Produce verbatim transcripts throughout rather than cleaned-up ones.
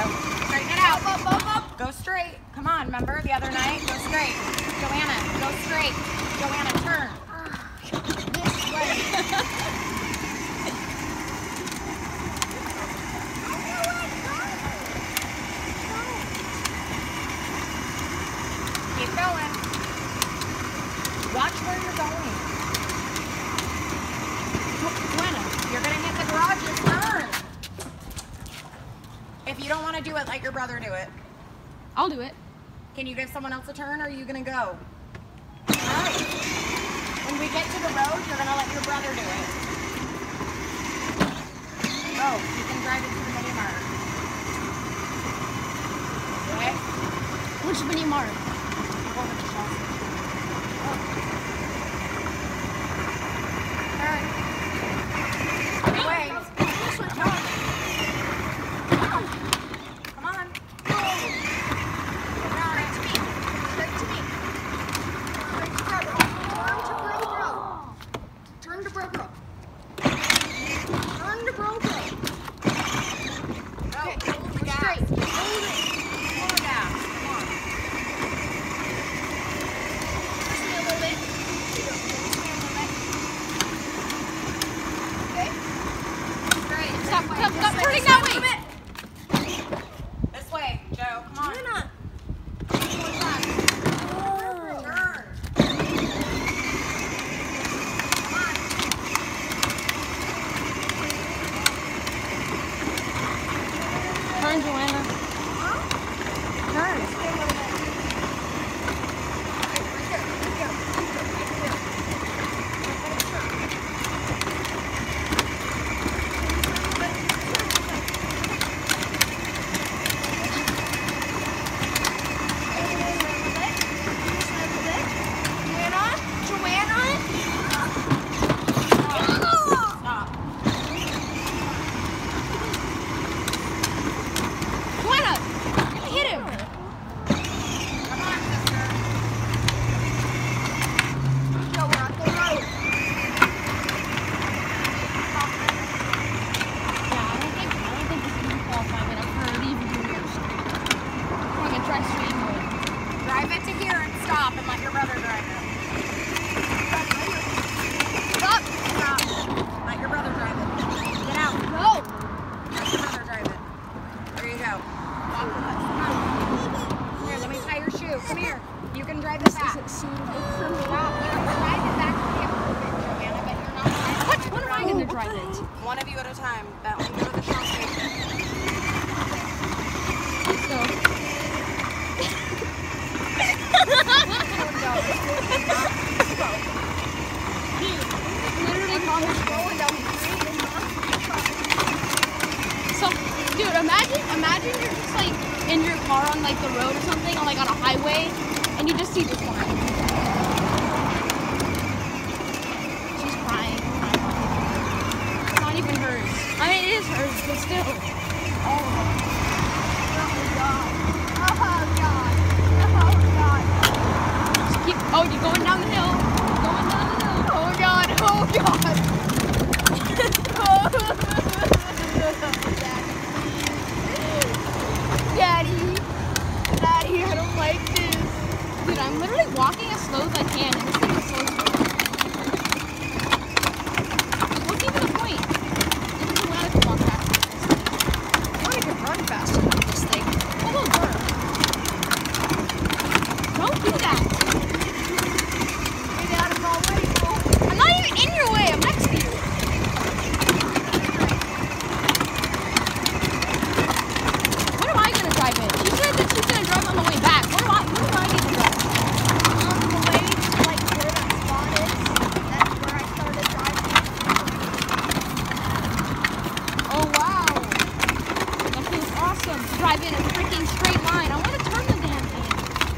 Straighten it out. Up, up, up. Go straight. Come on, remember the other night? Go straight. Joanna, go straight. Joanna, turn. This way. Keep going. Watch where you're going. Joanna, you're going to hit the garages. Turn. If you don't want to do it, let your brother do it. I'll do it. Can you give someone else a turn, or are you going to go? All right. When we get to the road, you're going to let your brother do it. Oh, you can drive it to the mini mart. Okay? Which mini mart? I'll go with the shop. All right. Wait. Come on. Come on. Turn to Bro Bro. Turn to Bro Bro. Okay, Okay, hold the gas. straight. Hold it. Hold the gas. Come on. Push me a little bit. Okay. Straight. Stop, This way. stop, stop This turning way. that way. This way, Joe. Come on. Joanna. One time. Oh. Turn. Come on. Turn, Joanna. Turn. Stop. Joanna, hit him. Come on, sister. Go, we're on the road. Yeah, I don't think I don't think this is gonna qualify, but I've heard even worse. I'm gonna try straight mode. Drive it to here and stop and let your brother drive it. Stop. Stop. Let your brother drive it. Get out. Go. Let your brother drive it. There you go. Walk with us. Come on. Here, let me tie your shoe. Come here. You can drive it back. Isn't suitable for me. Stop. You can drive it back to the apartment, Joanna, but you're not driving What? it. When am I gonna drive it? One of you at a time. Bentley, go to the shop station. Let's go. Literally Going down the street. So, dude, imagine, imagine you're just like in your car on like the road or something, or like on a highway, and you just see this one. She's crying. It's not even hers. I mean, it is hers, but still. All of them. Oh God. Oh God. Just keep. Oh, you're going down the hill. Going down the hill. Oh God. Oh God. Daddy. Daddy, I don't like this. Dude, I'm literally walking as slow as I can, and this thing is so slow. What's even the point? Even Joanna can walk faster than this thing. I can run faster than this thing. Hold over. Don't do that. Get out of my way, fool. I'm not even in your way. I'm next to you. When am I gonna drive it? She said that she's gonna drive on the way back. What am I? When am I gonna drive? On the way to like where that spot is, that's where I started driving. Oh wow, that feels awesome. Drive in a freaking straight line. I want to turn the damn thing.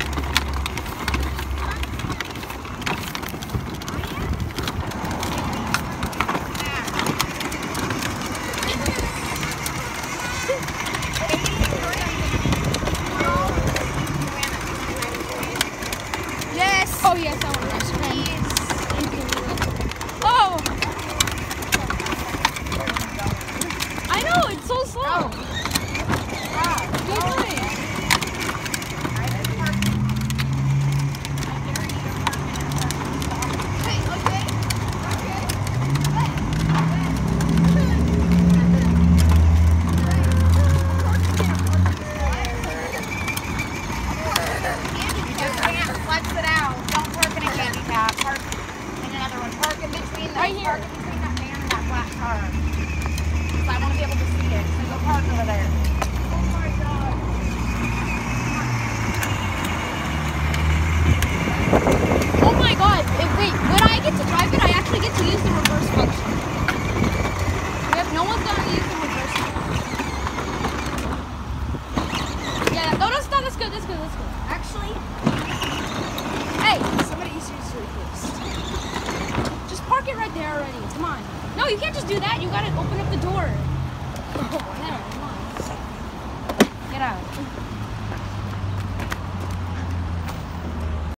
Yes. Oh yes, I want to ice cream. Oh, I know it's so slow. Stop. are you doing? Right here. Park in between that van and that black car. Because I want to be able to see it. So go park over there. Oh my God. Oh my God. If, wait, when I get to drive it, I actually get to use the reverse function. We have no one's gonna use the reverse function. Yeah, no, that's not, that's good, that's good, that's good. Actually, Hey, somebody seriously first. just park it right there already. Come on. No, you can't just do that. You gotta open up the door. There, come on. Get out.